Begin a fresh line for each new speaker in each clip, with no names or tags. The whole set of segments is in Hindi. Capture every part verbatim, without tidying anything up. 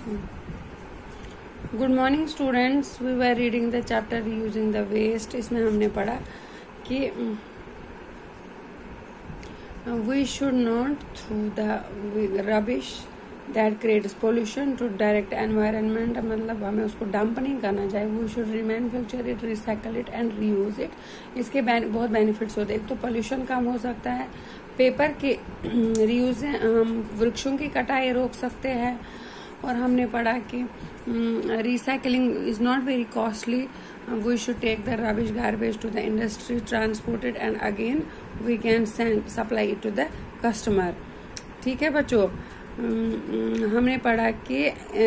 Good morning students, we were reading the chapter reusing the waste. इसमें हमने पढ़ा कि we should not throw the rubbish that creates pollution to direct environment, मतलब हमें उसको डंप नहीं करना चाहिए। We should remanufacture it, recycle it and reuse it. इसके बहुत बेनिफिट्स होते हैं। एक तो पोल्यूशन कम हो सकता है, पेपर के रीयूज हम वृक्षों की कटाई रोक सकते हैं, और हमने पढ़ा कि recycling is not very costly. We should take the rubbish garbage to the industry, transport it and again we can send supply it to the customer. ठीक है बच्चों, हमने पढ़ा कि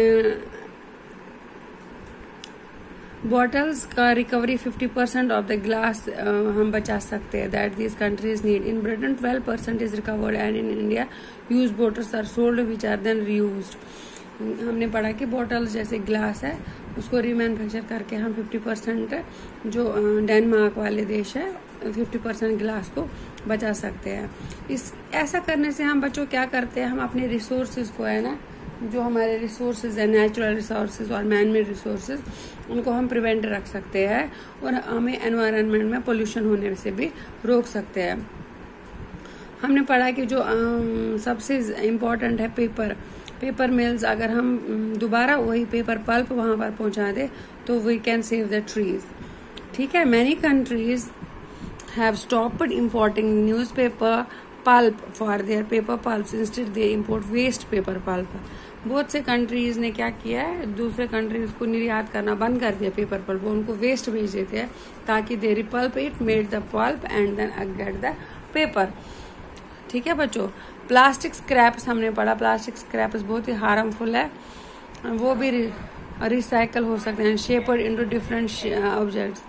बॉटल्स का recovery fifty percent of the glass हम बचा सकते हैं, that these countries need. In Britain twelve percent is recovered and in India use bottles are sold which are then reused. हमने पढ़ा कि बॉटल्स जैसे ग्लास है उसको रीमैन्युफैक्चर करके हम फिफ्टी परसेंट, जो डेनमार्क वाले देश है, फिफ्टी परसेंट ग्लास को बचा सकते हैं। इस ऐसा करने से हम बच्चों क्या करते हैं, हम अपने रिसोर्सेज को है ना, जो हमारे रिसोर्सेज है, नेचुरल रिसोर्सेज और मैन मेड रिसोर्सेज, उनको हम प्रिवेंट रख सकते हैं और हमें एनवायरनमेंट में पोल्यूशन होने से भी रोक सकते हैं। हमने पढ़ा कि जो आ, सबसे इम्पोर्टेंट है पेपर पेपर मिल्स, अगर हम दोबारा वही पेपर पल्प वहां पर पहुंचा दे तो we can save the trees. ठीक है, many countries have stopped importing newspaper pulp for their paper pulps, instead they import waste paper pulp. बहुत से कंट्रीज ने क्या किया है, दूसरे कंट्रीज को निर्यात करना बंद कर दिया पेपर पल्प, वो उनको वेस्ट भेज देते हैं ताकि they repulp it, made the pulp and then get the paper. ठीक है बच्चों, प्लास्टिक स्क्रैप्स हमने पढ़ा। प्लास्टिक स्क्रैप्स बहुत ही हार्मफुल है, वो भी रिसाइकल हो सकते हैं, shaped into different objects.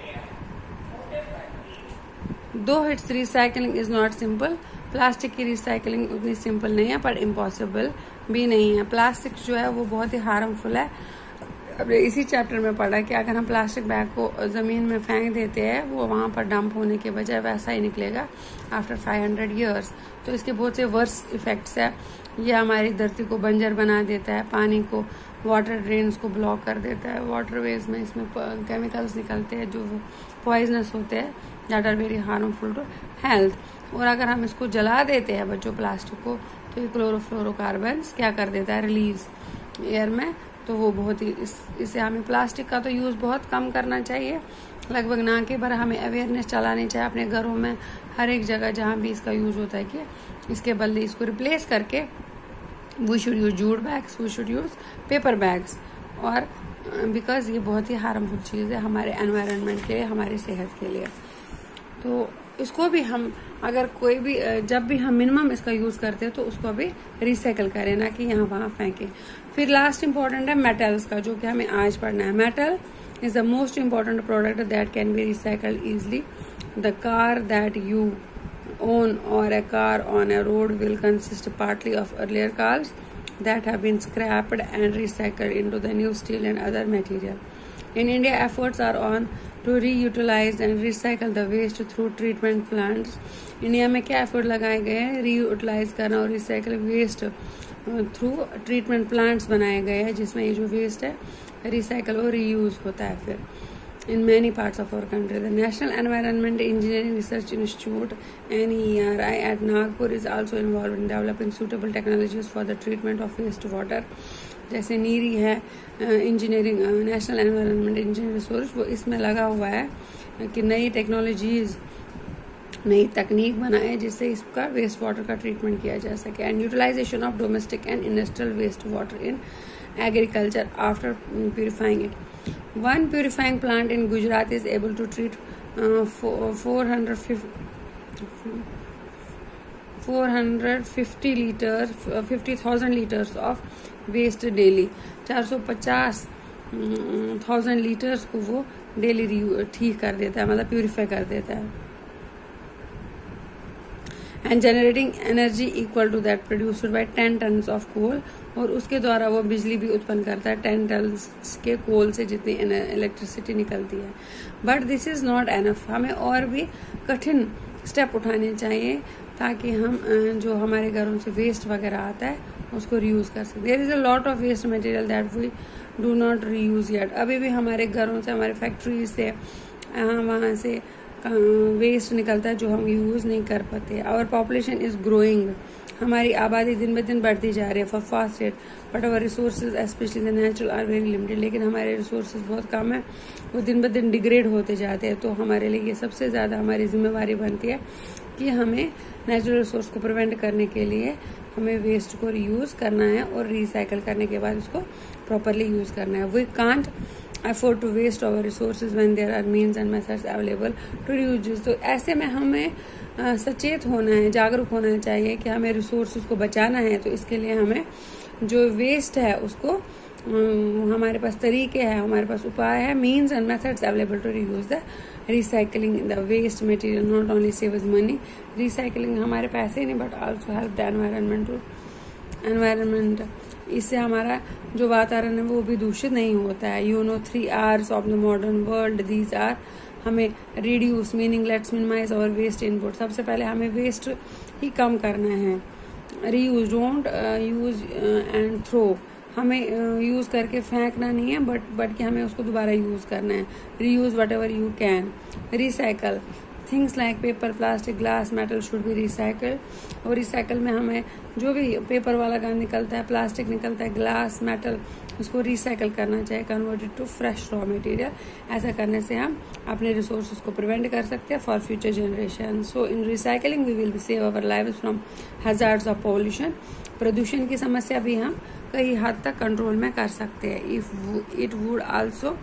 Though it's recycling is not simple, plastic की रिसाइकलिंग उतनी सिंपल नहीं है पर इम्पॉसिबल भी नहीं है। प्लास्टिक जो है वो बहुत ही हार्मफुल है। अब इसी चैप्टर में पढ़ा कि अगर हम प्लास्टिक बैग को जमीन में फेंक देते हैं, वो वहां पर डंप होने के बजाय वैसा ही निकलेगा आफ्टर फाइव हंड्रेड ईयर्स। तो इसके बहुत से वर्स इफेक्ट्स है। ये हमारी धरती को बंजर बना देता है, पानी को, वाटर ड्रेन्स को ब्लॉक कर देता है, वाटरवेज में इसमें केमिकल्स निकलते हैं जो पॉइजनस होते हैं, that are very harmful to health. और अगर हम इसको जला देते हैं बच्चों प्लास्टिक को, तो ये क्लोरोफ्लोरोकार्बन क्या कर देता है, रिलीज एयर में, तो वो बहुत ही इस, इससे हमें प्लास्टिक का तो यूज बहुत कम करना चाहिए, लगभग ना के बार हमें अवेयरनेस चलानी चाहिए अपने घरों में, हर एक जगह जहाँ भी इसका यूज होता है कि इसके बदले इसको रिप्लेस करके we should use jute bags, we should use paper bags. और बिकॉज ये बहुत ही हार्मफुल चीज़ है हमारे एनवायरनमेंट के लिए, हमारी सेहत के लिए। तो इसको भी हम अगर कोई भी जब भी हम मिनिमम इसका यूज करते हैं तो उसको भी रिसाइकल करें, ना कि यहाँ वहाँ फेंकें। फिर लास्ट इंपॉर्टेंट है मेटल्स का, जो कि हमें आज पढ़ना है। Metal is the most important product that can be recycled easily. The car that you own or a car on a road will consist partly of earlier cars that have been scrapped and recycled into the new steel and other material. In India, efforts are on to reutilize and recycle the waste through treatment plants. India में क्या एफर्ट लगाए गए हैं, रीयूटिलाइज करना और recycle waste through treatment plants बनाए गए हैं, जिसमें ये जो वेस्ट है रिसाइकल और रीयूज होता है फिर in many parts of our country. The National Environment Engineering Research Institute N E R I at Nagpur is also involved in developing suitable technologies for the treatment of wastewater. जैसे नीरी है engineering, national environment engineering resource, वो इसमें लगा हुआ है कि नई टेक्नोलॉजीज, नई तकनीक बनाए जिससे इसका वेस्ट वाटर का ट्रीटमेंट किया जा सके। And utilisation of domestic and industrial waste water in agriculture after purifying it. One purifying plant in Gujarat is able to treat uh, four hundred fifty liters, fifty thousand liters of waste daily. four hundred fifty thousand liters को वो डेली ठीक कर देता है, मतलब प्यूरिफाई कर देता है। And generating energy equal to that produced by ten tons of coal, और उसके द्वारा वो बिजली भी उत्पन्न करता है टेन टन्स के कोल से जितनी इलेक्ट्रिसिटी निकलती है। But this is not enough, हमें और भी कठिन स्टेप उठाने चाहिए ताकि हम जो हमारे घरों से वेस्ट वगैरह आता है उसको रीयूज कर सकते। There is a lot of waste material that we do not reuse yet. अभी भी हमारे घरों से, हमारे फैक्ट्रीज से, वहाँ से वेस्ट निकलता है जो हम यूज़ नहीं कर पाते। आवर पॉपुलेशन इज ग्रोइंग, हमारी आबादी दिन ब दिन बढ़ती जा रही है for fast rate, but our resources specially the natural are very limited. लेकिन हमारे रिसोर्सेज बहुत कम है, वो दिन ब दिन डिग्रेड होते जाते हैं। तो हमारे लिए ये सबसे ज़्यादा हमारी जिम्मेवारी बनती है कि हमें नेचुरल रिसोर्स को प्रिवेंट करने के लिए हमें वेस्ट को रीयूज़ करना है और रिसाइकल करने के बाद उसको प्रॉपरली यूज़ करना है। We can't afford to waste our resources when there are means and methods available to reuse. तो ऐसे में हमें आ, सचेत होना है, जागरूक होना चाहिए कि हमें रिसोर्सेज को बचाना है। तो इसके लिए हमें जो वेस्ट है उसको आ, हमारे पास तरीके हैं, हमारे पास उपाय है, means and methods available to reuse the recycling the waste material not only saves money. Recycling हमारे पैसे ही नहीं but also help the environment to environment. इससे हमारा जो वातावरण है वो भी दूषित नहीं होता है। You know three Rs of the modern world, these are हमें reduce meaning let's minimise our waste input. सबसे पहले हमें वेस्ट ही कम करना है। Reuse, don't use and throw, हमें यूज़ uh, करके फेंकना नहीं है बट बट कि हमें उसको दोबारा यूज़ करना है। Reuse whatever you can. Recycle, things like paper, plastic, glass, metal should be recycle. और रिसाइकल में हमें जो भी पेपर वाला काम निकलता है, प्लास्टिक निकलता है, ग्लास, मेटल, उसको रिसाइकल करना चाहिए, converted to fresh raw material. ऐसा करने से हम अपने रिसोर्सेज को प्रिवेंट कर सकते हैं for future generation. So in recycling we will be save our lives from hazards of pollution. प्रदूषण की समस्या भी हम कई हद तक कंट्रोल में कर सकते हैं। If it would also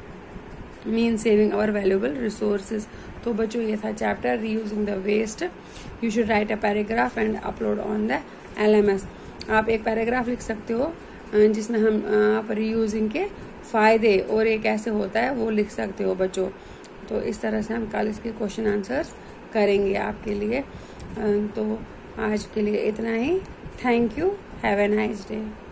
mean saving our valuable resources. तो बच्चों ये था chapter reusing the waste. You should write a paragraph and upload on the L M S. आप एक पैराग्राफ लिख सकते हो जिसमें हम आप रीयूजिंग के फायदे और ये कैसे होता है वो लिख सकते हो बच्चों। तो इस तरह से हम कल इसके क्वेश्चन आंसर्स करेंगे आपके लिए। तो आज के लिए इतना ही। Thank you, have a nice day.